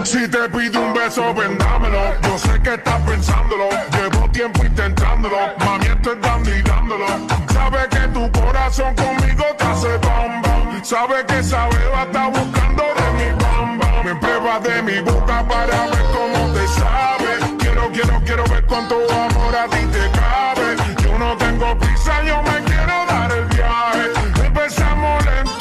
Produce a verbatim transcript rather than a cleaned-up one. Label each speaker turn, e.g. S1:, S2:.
S1: Si te pido un beso, vendámelo. Yo sé que estás pensándolo. Llevo tiempo intentándolo. Mami, estoy dando y dándolo. Sabe que tu corazón conmigo te hace bam bam. Sabe que esa beba está buscando de mi bam bam. Me prueba de mi boca para ver cómo te sabe. Quiero, quiero, quiero ver cuánto amor a ti te cabe. Yo no tengo prisa, yo me quiero dar el viaje.